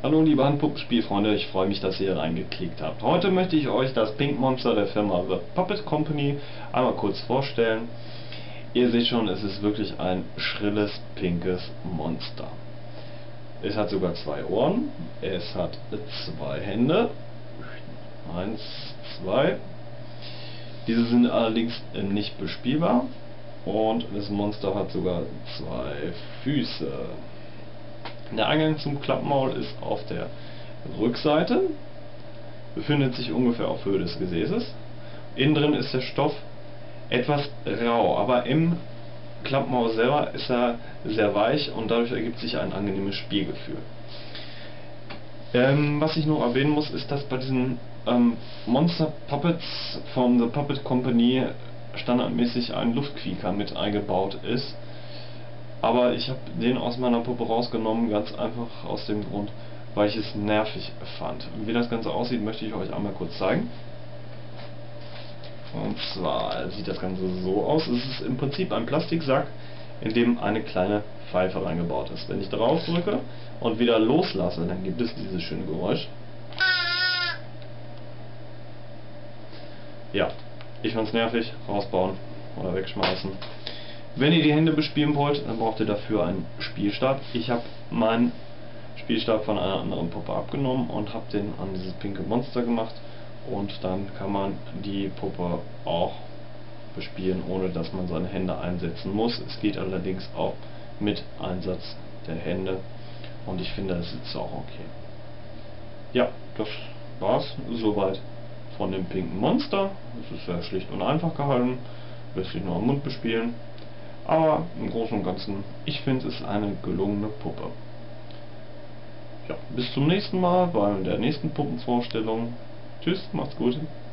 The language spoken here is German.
Hallo liebe Handpuppenspielfreunde, ich freue mich, dass ihr reingeklickt habt. Heute möchte ich euch das Pink Monster der Firma The Puppet Company einmal kurz vorstellen. Ihr seht schon, es ist wirklich ein schrilles, pinkes Monster. Es hat sogar zwei Ohren, es hat zwei Hände, 1, 2. Diese sind allerdings nicht bespielbar und das Monster hat sogar zwei Füße. Der Eingang zum Klappmaul ist auf der Rückseite, befindet sich ungefähr auf Höhe des Gesäßes. Innen drin ist der Stoff etwas rau, aber im Klappmaul selber ist er sehr weich und dadurch ergibt sich ein angenehmes Spielgefühl. Was ich noch erwähnen muss, ist, dass bei diesen Monster Puppets von The Puppet Company standardmäßig ein Luftquieker mit eingebaut ist. Aber ich habe den aus meiner Puppe rausgenommen, ganz einfach aus dem Grund, weil ich es nervig fand. Wie das Ganze aussieht, möchte ich euch einmal kurz zeigen. Und zwar sieht das Ganze so aus. Es ist im Prinzip ein Plastiksack, in dem eine kleine Pfeife reingebaut ist. Wenn ich darauf drücke und wieder loslasse, dann gibt es dieses schöne Geräusch. Ja, ich fand's nervig, rausbauen oder wegschmeißen. Wenn ihr die Hände bespielen wollt, dann braucht ihr dafür einen Spielstab. Ich habe meinen Spielstab von einer anderen Puppe abgenommen und habe den an dieses pinke Monster gemacht. Und dann kann man die Puppe auch bespielen, ohne dass man seine Hände einsetzen muss. Es geht allerdings auch mit Einsatz der Hände. Und ich finde, das ist auch okay. Ja, das war's soweit von dem pinken Monster. Es ist sehr schlicht und einfach gehalten. Lässt sich nur am Mund bespielen. Aber im Großen und Ganzen, ich finde es eine gelungene Puppe. Ja, bis zum nächsten Mal bei der nächsten Puppenvorstellung. Tschüss, macht's gut.